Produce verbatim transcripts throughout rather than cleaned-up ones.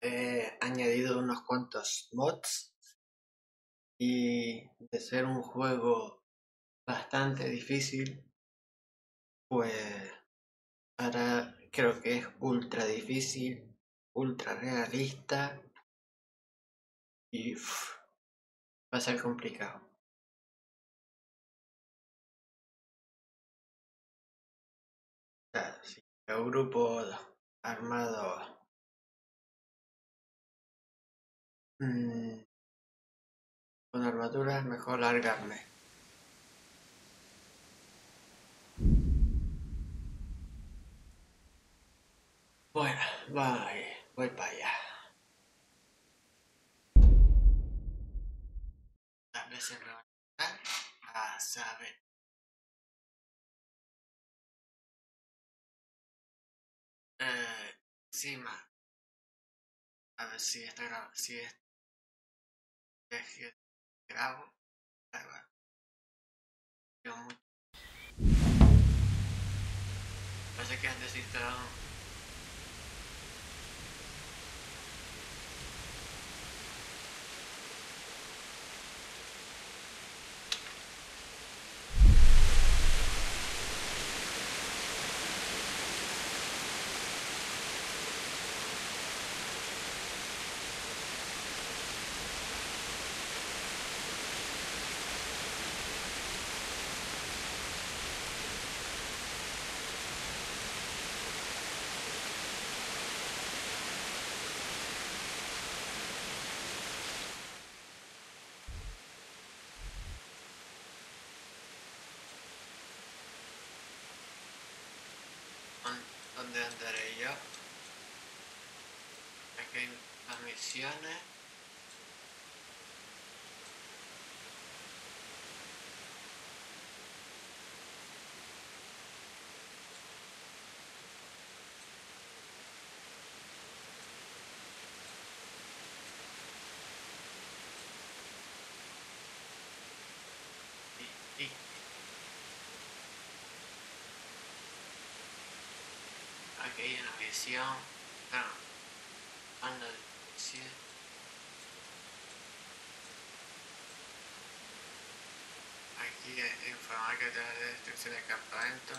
he añadido unos cuantos mods y de ser un juego bastante difícil, pues ahora creo que es ultra difícil, ultra realista y uf, va a ser complicado. O sea, si veo grupos armados mmm, con armadura es mejor largarme. Bueno, voy, voy para allá. A veces me van a dar a saber. Eh, sí, más. A ver si está grabando. Si es, es que grabo. Grabo. Yo mucho. Parece que han desinstalado. ¿Dónde andaré yo? Aquí hay las misiones. Y, y aquí hay una misión. Bueno, anda de misión. Aquí hay informar que tiene destrucción de campamento.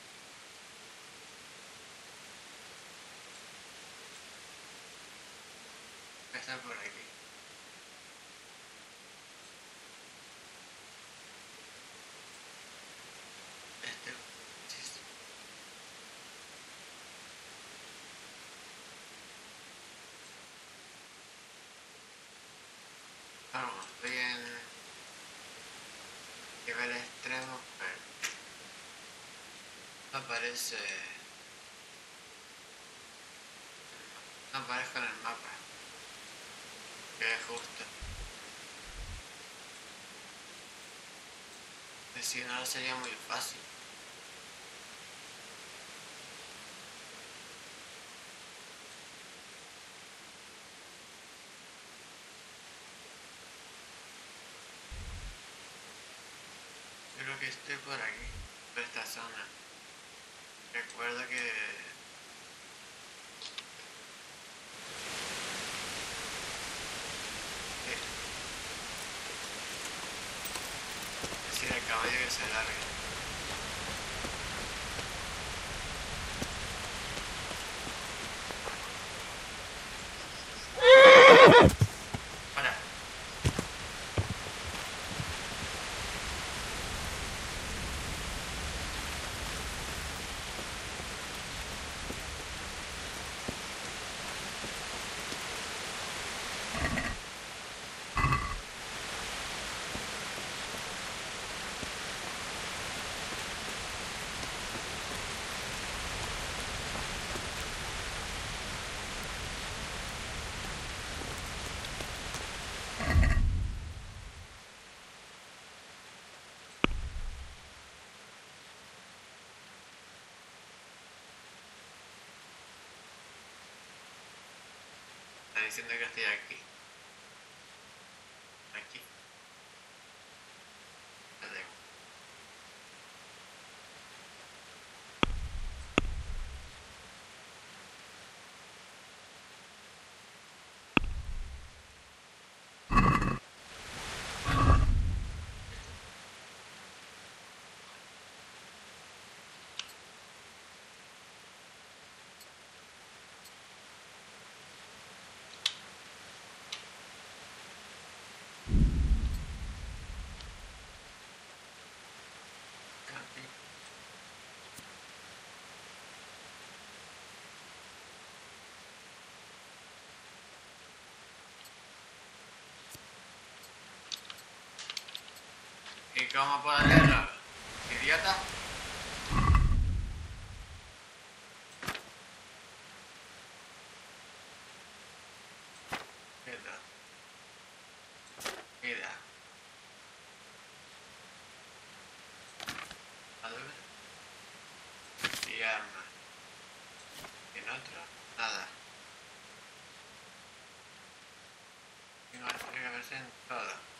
Está por aquí. Este. Sí, vamos, estoy en nivel extremo, pero no aparece. No aparezco en el mapa. Que es justo. Que si no sería muy fácil. Creo que estoy por aquí, por esta zona. Recuerdo que decir al caballo que se largue. Para. Está diciendo que estoy aquí. Aquí. Vale. ¿Y cómo puedo leerlo? ¿Idiota? Quieto. Mira. A ver. Y arma. Y en otro, nada. Tengo que verse en todo.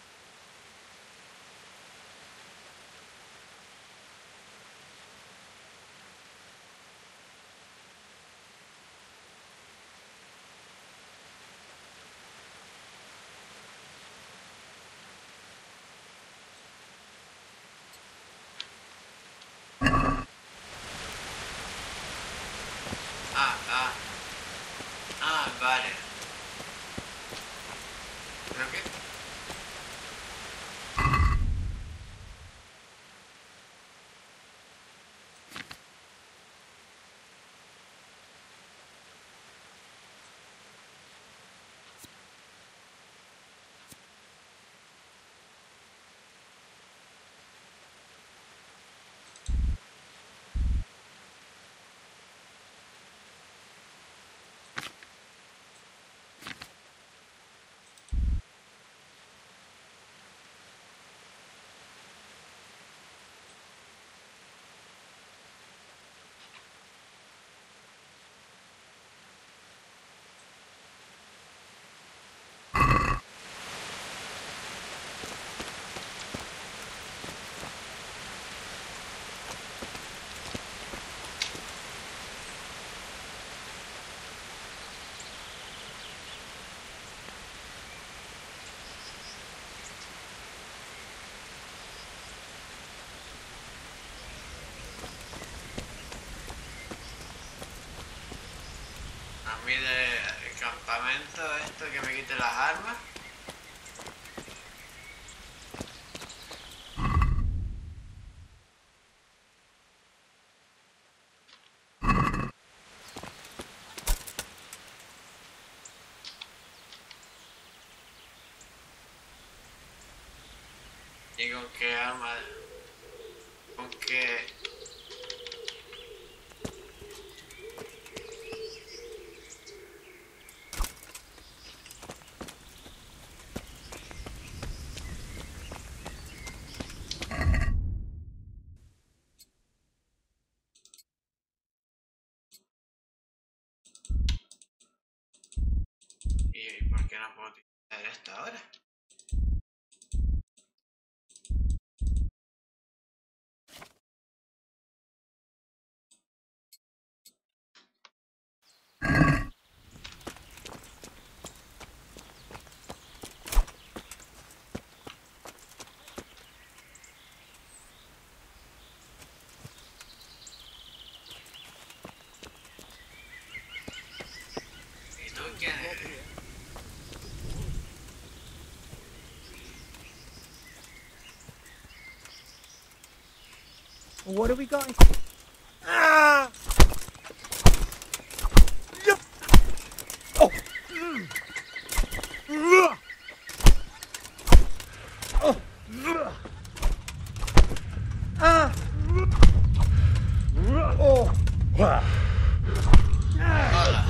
Ah, ah. Ah, vale. ¿Pero qué? A mí del campamento esto que me quite las armas. ¿Y con qué arma? ¿Con qué? ¿Y por qué no puedo utilizar esto ahora? ¿Y tú quién eres? What have we got? Ah! Yep. Oh. Mm. Ugh. Oh. Ugh. Ah. Oh. Ah. Hola.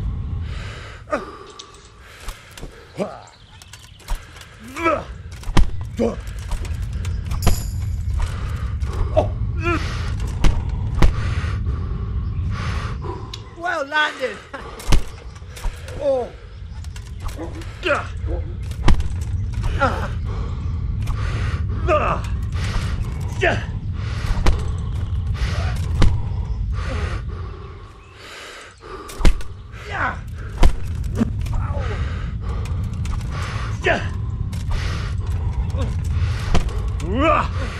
Well landed. Oh. Ah. Ah. Ah. Yeah. Yeah. Ow. Yeah. Ah.